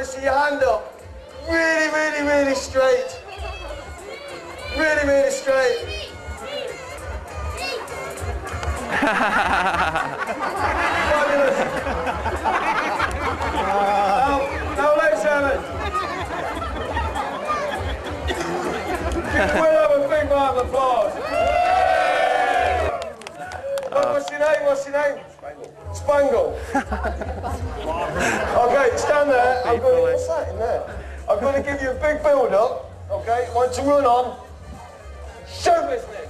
want to see your hand up. Really, really, really straight. Really, really straight. Fabulous. Now, ladies and gentlemen, we'll have a big round of applause. What's your name? What's your name? Spangle. Okay, stand there. I'm going to, what's that in there? I'm going to give you a big build-up. Okay, want to run on. Show business.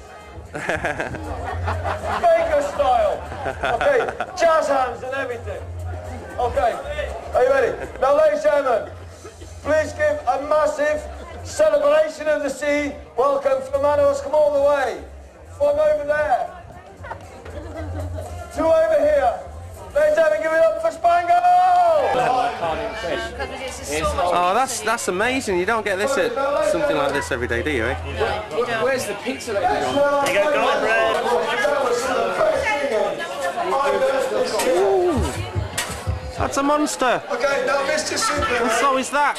Baker style. Okay, jazz hands and everything. Okay, are you ready? Now, ladies and gentlemen, please give a massive celebration of the sea. Welcome from the man who's come all the way from over there to over here. Ladies and gentlemen, give it up for Spangle! Oh, that's amazing. You don't get this at something like this every day, do you, eh? No, you don't. Where's the pizza lady gone? They got gone, Red. That's a monster. Okay, now Mr. Super. And so is that.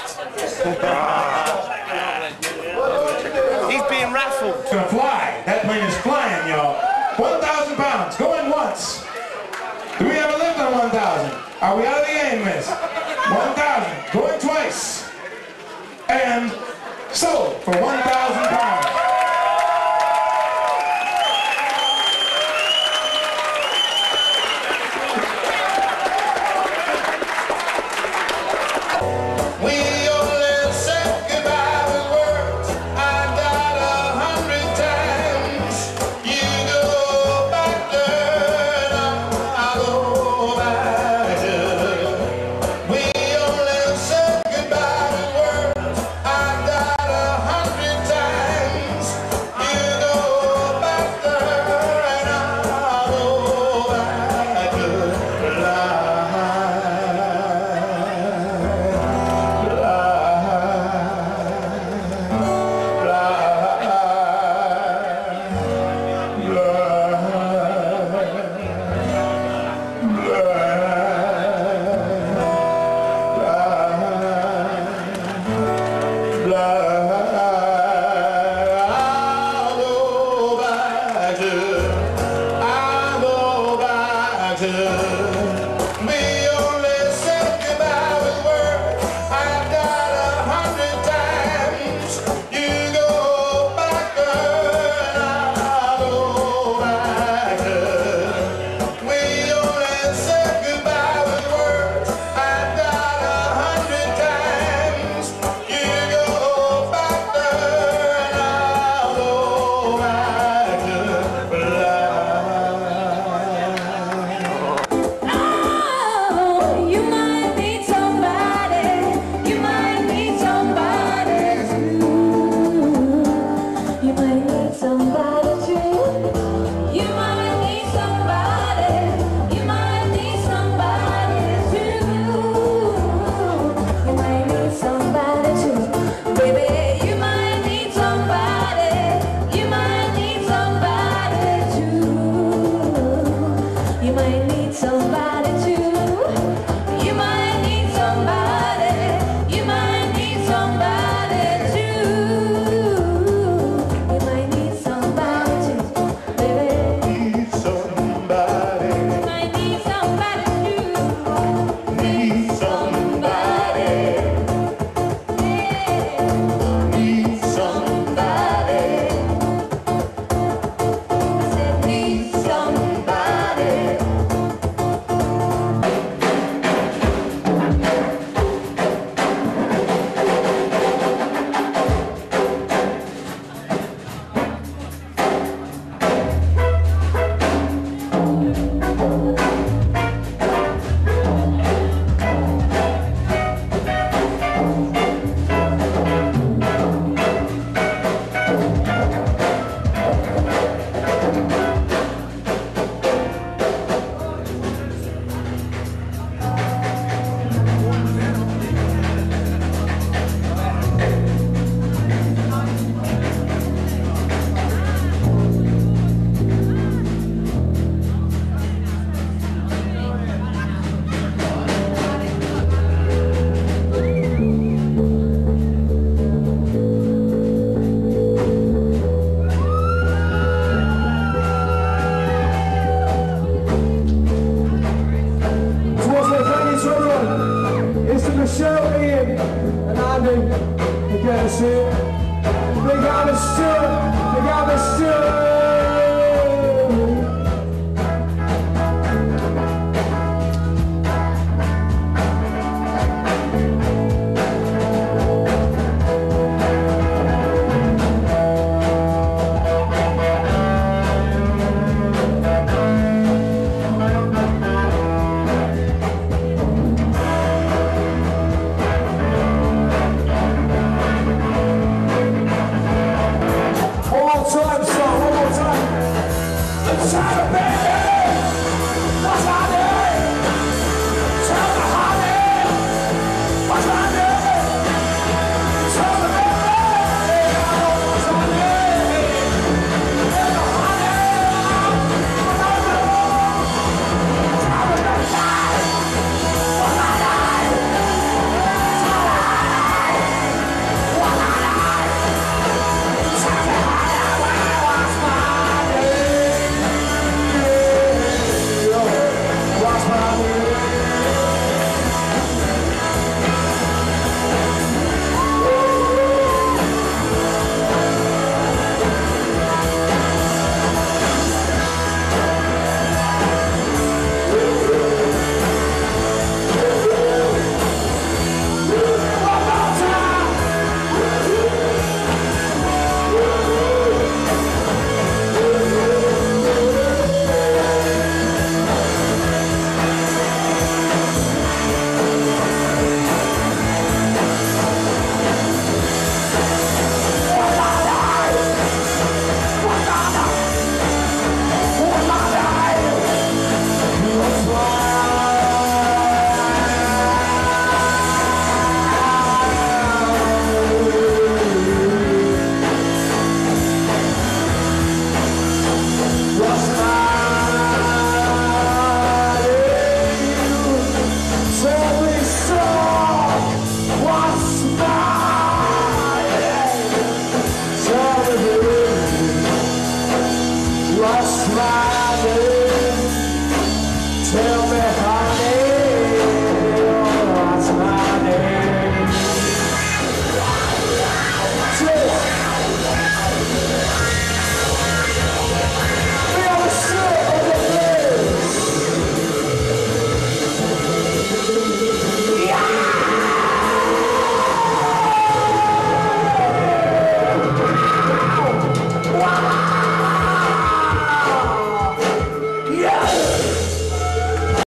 He's being raffled. It's gonna fly. That plane is flying, y'all. 1,000 pounds, going once. Do we have a lift on 1,000? Are we out of the game, miss? 1,000, going twice. And sold for 1,000 pounds. Time. get us here. They got us still, they got us still.